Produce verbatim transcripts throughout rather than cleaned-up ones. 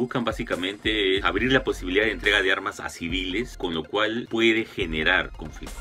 buscan básicamente es abrir la posibilidad de entrega de armas a civiles, con lo cual puede generar conflictos.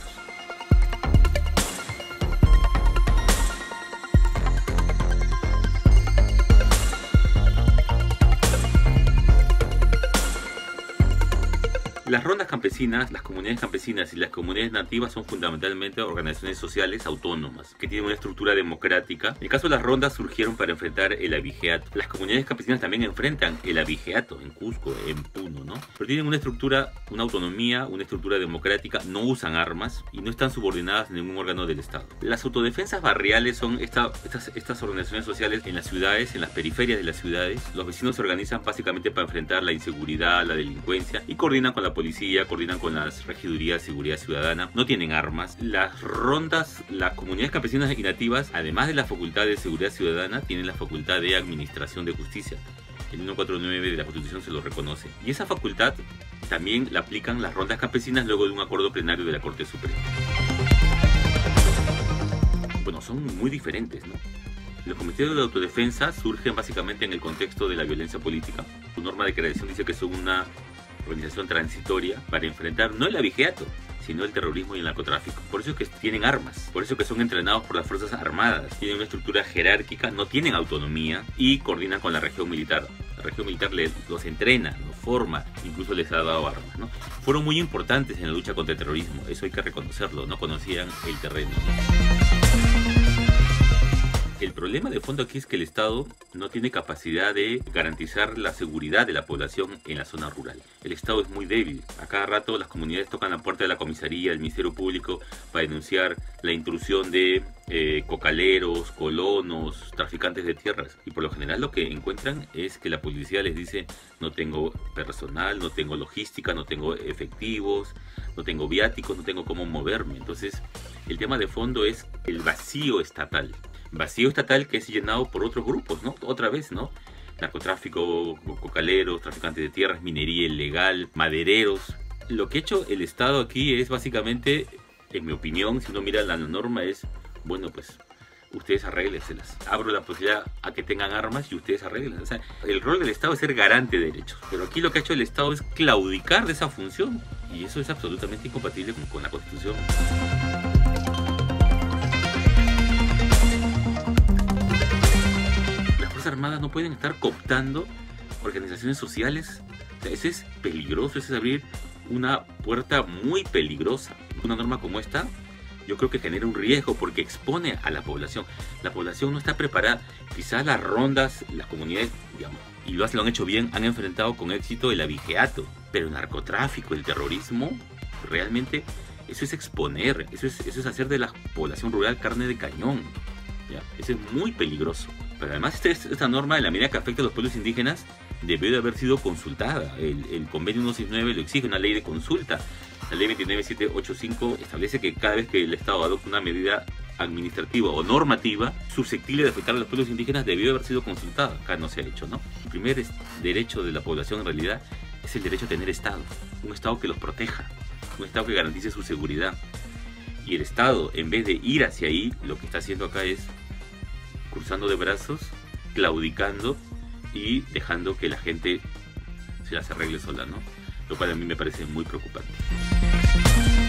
Las rondas campesinas, las comunidades campesinas y las comunidades nativas son fundamentalmente organizaciones sociales autónomas que tienen una estructura democrática. En el caso de las rondas surgieron para enfrentar el abigeato. Las comunidades campesinas también enfrentan el abigeato en Cusco, en Puno, ¿no? Pero tienen una estructura, una autonomía, una estructura democrática, no usan armas y no están subordinadas a ningún órgano del Estado. Las autodefensas barriales son esta, estas, estas organizaciones sociales en las ciudades, en las periferias de las ciudades. Los vecinos se organizan básicamente para enfrentar la inseguridad, la delincuencia y coordinan con la policía. Policía, coordinan con las regidurías de seguridad ciudadana, no tienen armas. Las rondas, las comunidades campesinas y nativas, además de la facultad de seguridad ciudadana, tienen la facultad de administración de justicia. El ciento cuarenta y nueve de la Constitución se lo reconoce. Y esa facultad también la aplican las rondas campesinas luego de un acuerdo plenario de la Corte Suprema. Bueno, son muy diferentes, ¿no? Los comités de autodefensa surgen básicamente en el contexto de la violencia política. Su norma de creación dice que son una organización transitoria para enfrentar no el abigeato, sino el terrorismo y el narcotráfico. Por eso es que tienen armas, por eso es que son entrenados por las Fuerzas Armadas, tienen una estructura jerárquica, no tienen autonomía y coordinan con la región militar. La región militar les, los entrena, los forma, incluso les ha dado armas, ¿no? Fueron muy importantes en la lucha contra el terrorismo, eso hay que reconocerlo, no conocían el terreno. El problema de fondo aquí es que el Estado no tiene capacidad de garantizar la seguridad de la población en la zona rural. El Estado es muy débil. A cada rato las comunidades tocan la puerta de la comisaría, del Ministerio Público, para denunciar la intrusión de eh, cocaleros, colonos, traficantes de tierras. Y por lo general lo que encuentran es que la policía les dice: no tengo personal, no tengo logística, no tengo efectivos, no tengo viáticos, no tengo cómo moverme. Entonces el tema de fondo es el vacío estatal. Vacío estatal que es llenado por otros grupos, ¿no? Otra vez, ¿no? Narcotráfico, cocaleros, traficantes de tierras, minería ilegal, madereros. Lo que ha hecho el Estado aquí es básicamente, en mi opinión, si uno mira la norma, es, bueno, pues ustedes arréglenselas. Abro la posibilidad a que tengan armas y ustedes arréglenselas. O sea, el rol del Estado es ser garante de derechos. Pero aquí lo que ha hecho el Estado es claudicar de esa función. Y eso es absolutamente incompatible con, con la Constitución. Armadas no pueden estar cooptando organizaciones sociales. O sea, eso es peligroso, eso es abrir una puerta muy peligrosa. Una norma como esta, yo creo que genera un riesgo porque expone a la población. La población no está preparada. Quizás las rondas, las comunidades, digamos, y lo, lo han hecho bien, han enfrentado con éxito el abigeato, pero el narcotráfico, el terrorismo, realmente eso es exponer, eso es, eso es hacer de la población rural carne de cañón, ¿ya? Eso es muy peligroso. Pero además esta, esta norma, en la medida que afecta a los pueblos indígenas, debió de haber sido consultada. El, el convenio ciento sesenta y nueve lo exige, una ley de consulta. La ley veintinueve mil setecientos ochenta y cinco establece que cada vez que el Estado adopta una medida administrativa o normativa susceptible de afectar a los pueblos indígenas, debió de haber sido consultada. Acá no se ha hecho, ¿no? El primer derecho de la población en realidad es el derecho a tener Estado. Un Estado que los proteja, un Estado que garantice su seguridad. Y el Estado, en vez de ir hacia ahí, lo que está haciendo acá es cruzando de brazos, claudicando y dejando que la gente se las arregle sola, ¿no? Lo cual a mí me parece muy preocupante.